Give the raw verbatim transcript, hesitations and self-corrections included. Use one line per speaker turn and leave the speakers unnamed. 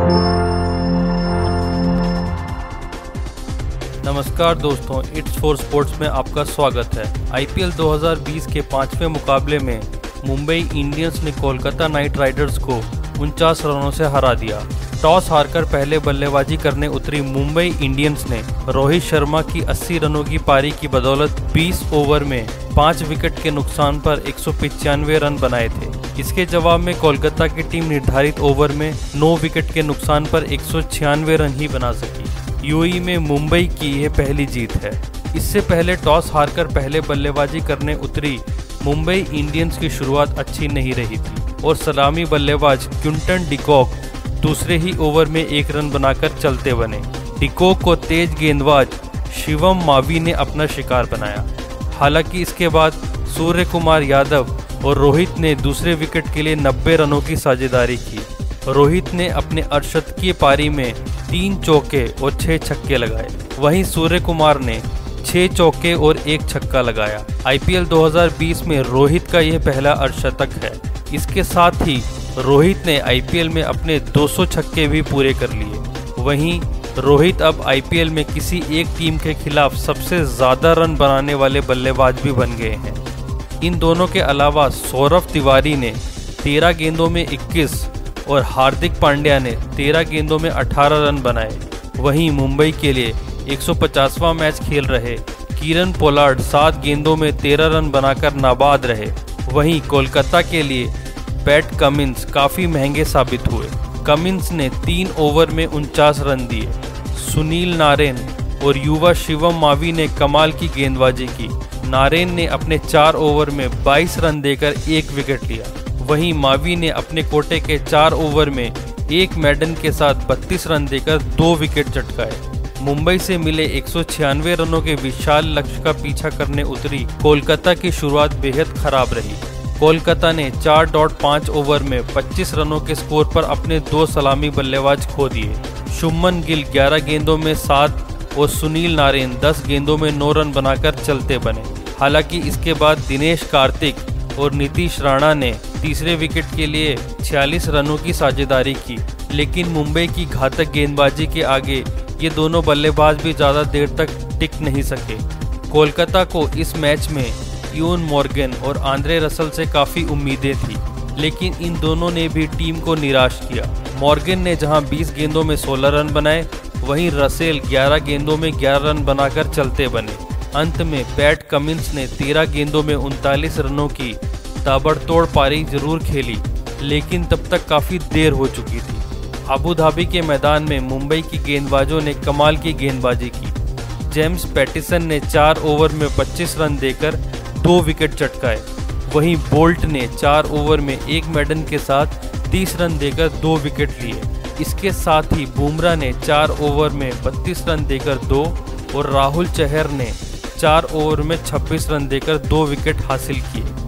नमस्कार दोस्तों, it's for sports में आपका स्वागत है। आईपीएल दो हज़ार बीस के पांचवें मुकाबले में मुंबई इंडियंस ने कोलकाता नाइट राइडर्स को उनचास रनों से हरा दिया। टॉस हारकर पहले बल्लेबाजी करने उतरी मुंबई इंडियंस ने रोहित शर्मा की अस्सी रनों की पारी की बदौलत बीस ओवर में पाँच विकेट के नुकसान पर एक सौ पचानवे रन बनाए थे। इसके जवाब में कोलकाता की टीम निर्धारित ओवर में नौ विकेट के नुकसान पर एक सौ छियानवे रन ही बना सकी। यूएई में मुंबई की यह पहली जीत है। इससे पहले टॉस हारकर पहले बल्लेबाजी करने उतरी मुंबई इंडियंस की शुरुआत अच्छी नहीं रही थी और सलामी बल्लेबाज क्विंटन डिकॉक दूसरे ही ओवर में एक रन बनाकर चलते बने। डिकॉक को तेज गेंदबाज शिवम मावी ने अपना शिकार बनाया। हालांकि इसके बाद सूर्य कुमार यादव और रोहित ने दूसरे विकेट के लिए नब्बे रनों की साझेदारी की। रोहित ने अपने अर्धशतकीय पारी में तीन चौके और छह छक्के लगाए, वहीं सूर्य कुमार ने छह चौके और एक छक्का लगाया। आईपीएल दो हज़ार बीस में रोहित का यह पहला अर्धशतक है। इसके साथ ही रोहित ने आईपीएल में अपने दो सौ छक्के भी पूरे कर लिए। वहीं रोहित अब आईपीएल में किसी एक टीम के खिलाफ सबसे ज्यादा रन बनाने वाले बल्लेबाज भी बन गए हैं। इन दोनों के अलावा सौरभ तिवारी ने तेरह गेंदों में इक्कीस और हार्दिक पांड्या ने तेरह गेंदों में अठारह रन बनाए। वहीं मुंबई के लिए एक सौ पचासवां मैच खेल रहे कीरन पोलार्ड सात गेंदों में तेरह रन बनाकर नाबाद रहे। वहीं कोलकाता के लिए पैट कमिंस काफ़ी महंगे साबित हुए। कमिंस ने तीन ओवर में उनचास रन दिए। सुनील नारेन और युवा शिवम मावी ने कमाल की गेंदबाजी की। नारेन ने अपने चार ओवर में बाईस रन देकर एक विकेट लिया। वहीं मावी ने अपने कोटे के चार ओवर में एक मैडन के साथ बत्तीस रन देकर दो विकेट चटकाए। मुंबई से मिले एक सौ छियानवे रनों के विशाल लक्ष्य का पीछा करने उतरी कोलकाता की शुरुआत बेहद खराब रही। कोलकाता ने चार दशमलव पाँच ओवर में पच्चीस रनों के स्कोर पर अपने दो सलामी बल्लेबाज खो दिए। शुभमन गिल ग्यारह गेंदों में सात और सुनील नारेन दस गेंदों में नौ रन बनाकर चलते बने। हालांकि इसके बाद दिनेश कार्तिक और नीतीश राणा ने तीसरे विकेट के लिए छियालीस रनों की साझेदारी की, लेकिन मुंबई की घातक गेंदबाजी के आगे ये दोनों बल्लेबाज भी ज़्यादा देर तक टिक नहीं सके। कोलकाता को इस मैच में यून मॉर्गन और आंद्रे रसल से काफ़ी उम्मीदें थी, लेकिन इन दोनों ने भी टीम को निराश किया। मॉर्गन ने जहां बीस गेंदों में सोलह रन बनाए, वहीं रसेल ग्यारह गेंदों में ग्यारह रन बनाकर चलते बने। अंत में पैट कमिंस ने तेरह गेंदों में उनतालीस रनों की ताबड़तोड़ पारी जरूर खेली, लेकिन तब तक काफ़ी देर हो चुकी थी। अबू धाबी के मैदान में मुंबई की गेंदबाजों ने कमाल की गेंदबाजी की। जेम्स पैटिसन ने चार ओवर में पच्चीस रन देकर दो विकेट चटकाए। वहीं बोल्ट ने चार ओवर में एक मैडन के साथ तीस रन देकर दो विकेट लिए। इसके साथ ही बुमराह ने चार ओवर में बत्तीस रन देकर दो और राहुल चहर ने चार ओवर में छब्बीस रन देकर दो विकेट हासिल किए।